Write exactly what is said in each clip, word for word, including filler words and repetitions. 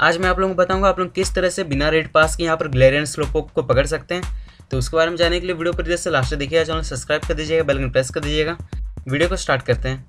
आज मैं आप लोगों को बताऊंगा आप लोग किस तरह से बिना रेड पास के यहाँ पर ग्लेरियन स्लोपोक को पकड़ सकते हैं। तो उसके बारे में जानने के लिए वीडियो पर से लास्ट तक देखिएगा, चैनल सब्सक्राइब कर दीजिएगा, बेल आइकन प्रेस कर दीजिएगा। वीडियो को स्टार्ट करते हैं।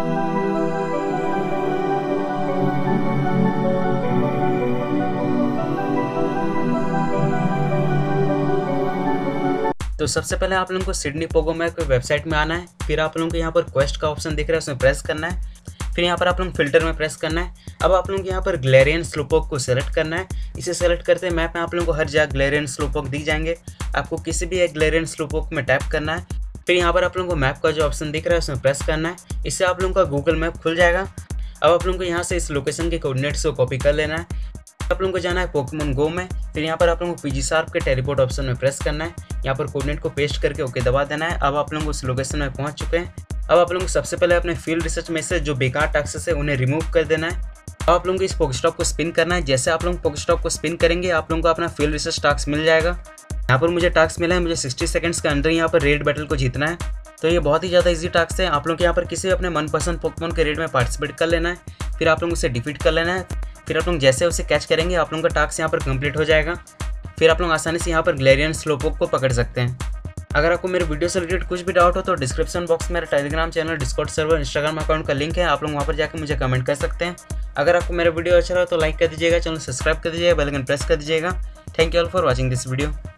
तो सबसे पहले आप लोगों को सिडनी पोगो मैप की वेबसाइट में आना है। फिर आप लोगों को यहाँ पर क्वेस्ट का ऑप्शन दिख रहा है, उसमें प्रेस करना है। फिर यहाँ पर आप लोग फिल्टर में प्रेस करना है। अब आप लोगों को यहाँ पर ग्लेरियन स्लोपोक को सेलेक्ट करना है। इसे सेलेक्ट करते हैं मैप में आप लोगों को हर जगह ग्लेरियन स्लोपोक दिख जाएंगे। आपको किसी भी एक ग्लेरियन स्लोपोक में टैप करना है। फिर यहाँ पर आप लोगों को मैप का जो ऑप्शन दिख रहा है उसमें प्रेस करना है। इससे आप लोगों का गूगल मैप खुल जाएगा। अब आप लोगों को यहाँ से इस लोकेशन के कोऑर्डिनेट्स को कॉपी कर लेना है। आप लोगों को जाना है पोकेमॉन गो में। फिर यहाँ पर आप लोगों को पीजी शार्प के टेलीपोर्ट ऑप्शन में प्रेस करना है। यहाँ पर कोऑर्डिनेट को पेस्ट करके ओके दबा देना है। अब आप लोग उस लोकेशन में पहुंच चुके हैं। अब आप लोगों को सबसे पहले अपने फील्ड रिसर्च में से जो बेकार टास्क है उन्हें रिमूव कर देना है। अब आप लोगों को इस पोकेस्टॉप को स्पिन करना है। जैसे आप लोग पोकेस्टॉप को स्पिन करेंगे आप लोगों को अपना फील्ड रिसर्च टास्क मिल जाएगा। यहाँ पर मुझे टास्क मिला है, मुझे साठ सेकंड्स के अंदर यहाँ पर रेड बैटल को जीतना है। तो ये बहुत ही ज़्यादा इजी टास्क है। आप लोग यहाँ पर किसी अपने मनपसंद पोकेमॉन के रेड में पार्टिसिपेट कर लेना है। फिर आप लोग उसे डिफीट कर लेना है। फिर आप लोग जैसे उसे कैच करेंगे आप लोगों का टास्क यहाँ पर कंप्लीट हो जाएगा। फिर आप लोग आसानी से यहाँ पर ग्लेरियन स्लोपोक को पकड़ सकते हैं। अगर आपको मेरे वीडियो से रिलेटेड कुछ भी डाउट हो तो डिस्क्रिप्शन बॉक्स में मेरा Telegram channel, Discord server, Instagram account का लिंक है। आप लोग वहाँ पर जाकर मुझे कमेंट कर सकते हैं। अगर आपको मेरा वीडियो अच्छा लगा तो लाइक कर दीजिएगा, चैनल सब्सक्राइब कर दीजिएगा, बेल आइकन प्रेस कर दीजिएगा। Thank you all for watching this video.